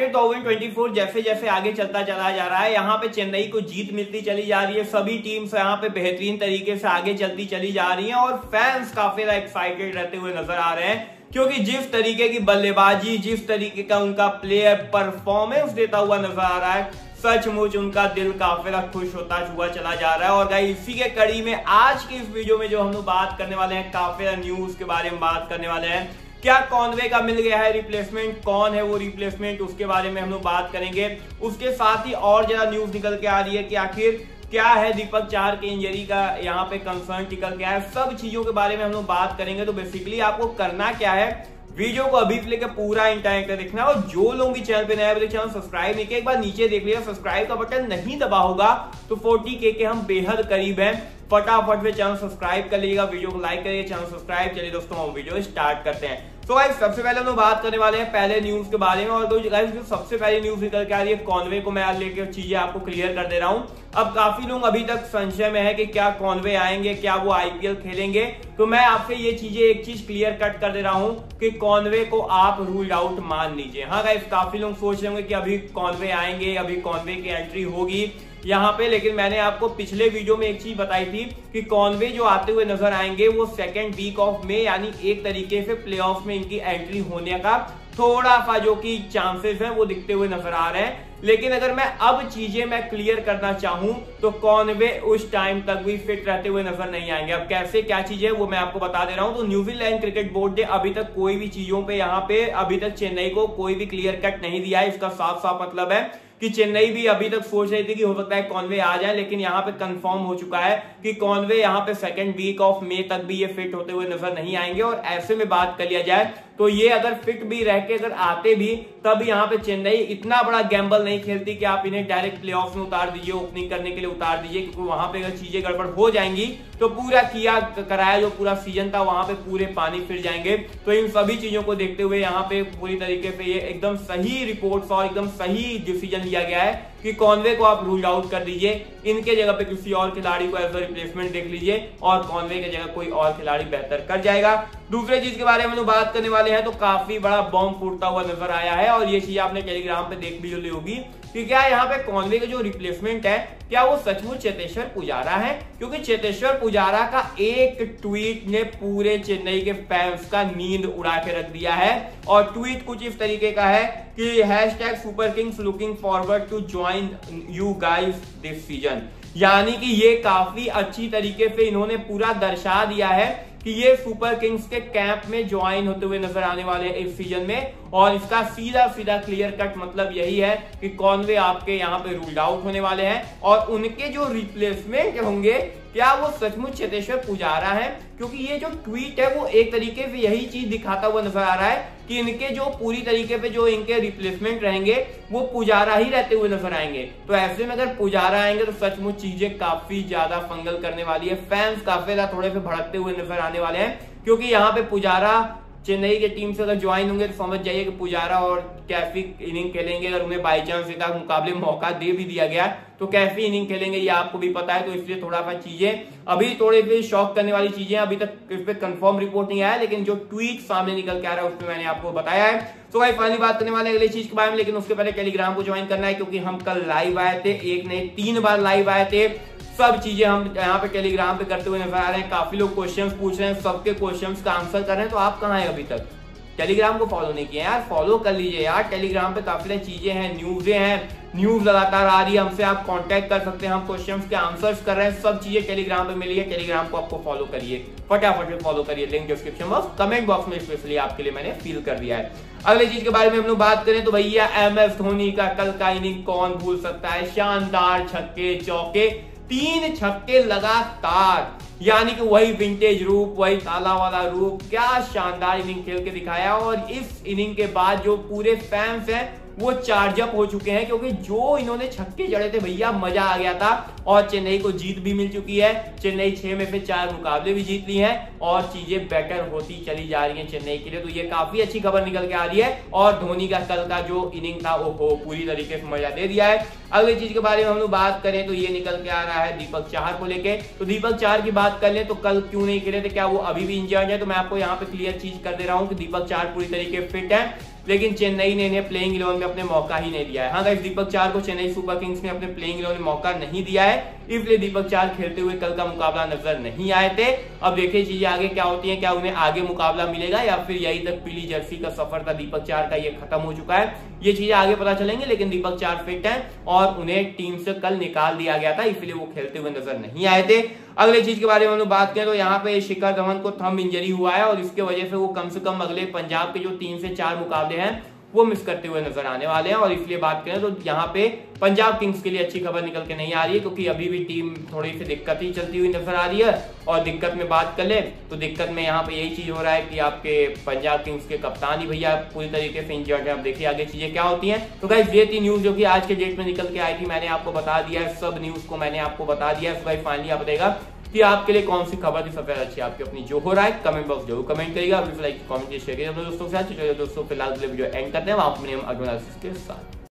IPL 2024 जैसे जैसे आगे चलता चला जा रहा है, यहाँ पे चेन्नई को जीत मिलती चली जा रही है। सभी टीम्स यहाँ पे बेहतरीन तरीके से आगे चलती चली जा रही हैं और फैंस काफी एक्साइटेड रहते हुए नजर आ रहे हैं, क्योंकि जिस तरीके की बल्लेबाजी, जिस तरीके का उनका प्लेयर परफॉर्मेंस देता हुआ नजर आ रहा है, सचमुच उनका दिल काफी खुश होता हुआ चला जा रहा है। और गाइस, इसी के कड़ी में आज की इस वीडियो में जो हम लोग बात करने वाले हैं, काफी न्यूज के बारे में बात करने वाले हैं। क्या कॉनवे का मिल गया है रिप्लेसमेंट, कौन है वो रिप्लेसमेंट, उसके बारे में हम लोग बात करेंगे। उसके साथ ही और ज्यादा न्यूज निकल के आ रही है कि आखिर क्या है दीपक चाहर के इंजरी का यहाँ पे कंसर्न निकल के आया है। सब चीजों के बारे में हम लोग बात करेंगे। तो बेसिकली आपको करना क्या है, वीडियो को अभी लेकर पूरा इंटरनेट कर देखना। और जो लोग भी चैनल पे नए हैं, चैनल सब्सक्राइब नहीं किया, एक बार नीचे देख लिया, सब्सक्राइब का बटन नहीं दबा होगा तो 40K के हम बेहद करीब हैं। फटाफट से चैनल सब्सक्राइब कर लीजिएगा, वीडियो को लाइक करिए, चैनल सब्सक्राइब। चलिए दोस्तों, हम वीडियो स्टार्ट करते हैं। तो गाइस, सबसे पहले हम लोग बात करने वाले हैं पहले न्यूज के बारे में। और गाइस, जो सबसे पहले न्यूज निकल के आ रही है, कॉनवे को मैं लेकर चीजें आपको क्लियर कर दे रहा हूं। अब काफी लोग अभी तक संशय में है कि क्या कॉनवे आएंगे, क्या वो आईपीएल खेलेंगे। तो मैं आपसे ये चीजें एक चीज क्लियर कट कर दे रहा हूं कि कॉनवे को आप रूल आउट मान लीजिए। हाँ गाइस, काफी लोग सोच रहे होंगे कि अभी कॉनवे आएंगे, अभी कॉनवे की एंट्री होगी यहाँ पे, लेकिन मैंने आपको पिछले वीडियो में एक चीज बताई थी कि कॉनवे जो आते हुए नजर आएंगे वो सेकेंड वीक ऑफ में, यानी एक तरीके से प्लेऑफ में इनकी एंट्री होने का थोड़ा सा जो कि चांसेस है वो दिखते हुए नजर आ रहे हैं। लेकिन अगर मैं अब चीजें मैं क्लियर करना चाहूं तो कॉनवे उस टाइम तक भी फिट रहते हुए नजर नहीं आएंगे। अब कैसे क्या चीजें वो मैं आपको बता दे रहा हूं। तो न्यूजीलैंड क्रिकेट बोर्ड ने अभी तक कोई भी चीजों पे यहाँ पे अभी तक चेन्नई को कोई भी क्लियर कट नहीं दिया है। इसका साफ साफ मतलब है कि चेन्नई भी अभी तक सोच रही थी कि हो सकता है कॉनवे आ जाए, लेकिन यहाँ पे कंफर्म हो चुका है कि कॉनवे यहाँ पे सेकंड वीक ऑफ मई तक भी ये फिट होते हुए नजर नहीं आएंगे। और ऐसे में बात कर लिया जाए तो ये अगर फिट भी रह के अगर आते भी, तब यहाँ पे चेन्नई इतना बड़ा गैम्बल नहीं खेलती कि आप इन्हें डायरेक्ट प्लेऑफ में उतार दीजिए, ओपनिंग करने के लिए उतार दीजिए, क्योंकि वहां पे अगर चीजें गड़बड़ हो जाएंगी तो पूरा किया कराया जो पूरा सीजन था वहां पे पूरे पानी फिर जाएंगे। तो इन सभी चीजों को देखते हुए यहाँ पे पूरी तरीके से ये एकदम सही रिपोर्ट्स और एकदम सही डिसीजन लिया गया है कि कॉनवे को आप रूल आउट कर दीजिए, इनके जगह पे किसी और खिलाड़ी को एज अ रिप्लेसमेंट देख लीजिए और कॉनवे की जगह कोई और खिलाड़ी बेहतर कर जाएगा। दूसरे चीज के बारे में हम बात करने वाले हैं तो काफी बड़ा बॉम्ब फूटता हुआ नजर आया है और ये चीज आपने टेलीग्राम पे देख भी ली होगी कि क्या यहाँ पे कॉनवे का जो रिप्लेसमेंट है क्या वो सचमुच चेतेश्वर पुजारा है। क्योंकि चेतेश्वर पुजारा का एक ट्वीट ने पूरे चेन्नई के फैंस का नींद उड़ा के रख दिया है। और ट्वीट कुछ इस तरीके का है कि #super kings looking forward to join you guys this season, यानी कि ये काफी अच्छी तरीके से इन्होंने पूरा दर्शा दिया है कि ये सुपर किंग्स के कैंप में ज्वाइन होते हुए नजर आने वाले हैं इस सीजन में। और इसका सीधा सीधा क्लियर कट मतलब यही है कि कॉनवे आपके यहाँ पे रूल्ड आउट होने वाले हैं और उनके जो रिप्लेसमेंट होंगे क्या वो सचमुच चेतेश्वर पुजारा है। क्योंकि ये जो ट्वीट है वो एक तरीके से यही चीज दिखाता हुआ नजर आ रहा है कि इनके जो पूरी तरीके पे जो इनके रिप्लेसमेंट रहेंगे वो पुजारा ही रहते हुए नजर आएंगे। तो ऐसे में अगर पुजारा आएंगे तो सचमुच चीजें काफी ज्यादा फंगल करने वाली है, फैंस काफी ज्यादा थोड़े से भड़कते हुए नजर आने वाले हैं। क्योंकि यहाँ पे पुजारा चेन्नई के टीम से अगर ज्वाइन होंगे तो समझ जाइए कि पुजारा और कैफी इनिंग खेलेंगे। अगर उन्हें बाई चांस एक मुकाबले मौका दे भी दिया गया तो कैफी इनिंग खेलेंगे, ये आपको भी पता है। तो इसलिए थोड़ा सा चीजें अभी थोड़े पे शॉक करने वाली चीजें अभी तक इस पे कंफर्म रिपोर्ट नहीं आया, लेकिन जो ट्वीट सामने निकल के आ रहा है उसमें मैंने आपको बताया है। तो भाई फाइनली बात करने वाले अगली चीज के बारे में, लेकिन उसके पहले टेलीग्राम को ज्वाइन करना है क्योंकि हम कल लाइव आए थे, एक नहीं 3 बार लाइव आए थे। सब चीजें हम यहाँ पे टेलीग्राम पे करते हुए नजर आ रहे हैं। काफी लोग क्वेश्चंस पूछ रहे हैं, सबके क्वेश्चंस का आंसर कर रहे हैं। तो आप कहाँ हैं अभी तक? टेलीग्राम को फॉलो नहीं किया यार, फॉलो कर लीजिए यार। टेलीग्राम पे काफी चीजें हैं, न्यूज़ें हैं, न्यूज लगातार आ रही है, हमसे आप कांटेक्ट कर सकते हैं, हम क्वेश्चंस के आंसर्स कर रहे हैं। सब चीजें टेलीग्राम पे मिली है, टेलीग्राम को आपको फॉलो करिए, फटाफट से फॉलो करिए। Link description box comment box में स्पेशली आपके लिए मैंने फिल कर दिया है। अगली चीज के बारे में हम लोग बात करें तो भैया MS धोनी का कल का इनिंग कौन भूल सकता है। शानदार छक्के चौके, 3 छक्के लगातार, यानी कि वही विंटेज रूप, वही ताला वाला रूप, क्या शानदार इनिंग खेल के दिखाया। और इस इनिंग के बाद जो पूरे फैंस हैं वो चार्ज अप हो चुके हैं, क्योंकि जो इन्होंने छक्के जड़े थे भैया मजा आ गया था। और चेन्नई को जीत भी मिल चुकी है, चेन्नई 6 में से 4 मुकाबले भी जीत ली हैं और चीजें बेटर होती चली जा रही हैं चेन्नई के लिए। तो ये काफी अच्छी खबर निकल के आ रही है। और धोनी का कल का जो इनिंग था वो पूरी तरीके से मजा दे दिया है। अगली चीज के बारे में हम लोग बात करें तो ये निकल के आ रहा है दीपक चाहर को लेके। तो दीपक चाहर की बात कर ले तो कल क्यों नहीं खेले थे, क्या वो अभी भी इंजर्ड है? तो मैं आपको यहाँ पे क्लियर चीज कर दे रहा हूँ कि दीपक चाहर पूरी तरीके फिट है। लेकिन चेन्नई ने इन्हें प्लेइंग 11 में अपने मौका ही नहीं दिया है। हाँ गाइस, दीपक चार को चेन्नई सुपर किंग्स ने अपने प्लेइंग 11 में मौका नहीं दिया है, इसलिए दीपक चार खेलते हुए कल का मुकाबला नजर नहीं आए थे। अब देखिए चीजें आगे क्या होती है, क्या उन्हें आगे मुकाबला मिलेगा या फिर यही तक पीली जर्सी का सफर था दीपक चार का, ये खत्म हो चुका है, ये चीजें आगे पता चलेंगे। लेकिन दीपक चार फिट है और उन्हें टीम से कल निकाल दिया गया था, इसलिए वो खेलते हुए नजर नहीं आए थे। अगले चीज के बारे में हम लोग बात करें तो यहाँ पे शिखर धवन को थंब इंजरी हुआ है और इसके वजह से वो कम से कम अगले पंजाब के जो 3 से 4 मुकाबले हैं वो मिस करते हुए नजर आने वाले हैं। और इसलिए बात करें तो यहाँ पे पंजाब किंग्स के लिए अच्छी खबर निकल के नहीं आ रही है, क्योंकि अभी भी टीम थोड़ी सी दिक्कत ही चलती हुई नजर आ रही है। और दिक्कत में बात कर ले तो दिक्कत में यहाँ पे यही चीज हो रहा है कि आपके पंजाब किंग्स के कप्तान ही भैया पूरी तरीके से इंजर्ड है। अब देखिए आगे चीजें क्या होती हैं। तो गाइस ये थी न्यूज जो कि आज के डेट में निकल के आई थी, मैंने आपको बता दिया है, सब न्यूज को मैंने आपको बता दिया है। गाइस फाइनली आप बताएगा कि आपके लिए कौन सी खबर थी सबसे अच्छी, आपकी अपनी जो हो रहा है कमेंट बॉक्स जरूर कमेंट करिएगा, लाइक कमेंट शेयर करिएगा अपने दोस्तों के साथ। चलिए दोस्तों फिलहाल वीडियो एंड करते हैं, वहां पर हम अगले के साथ।